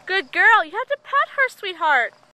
Good girl. You have to pet her, sweetheart.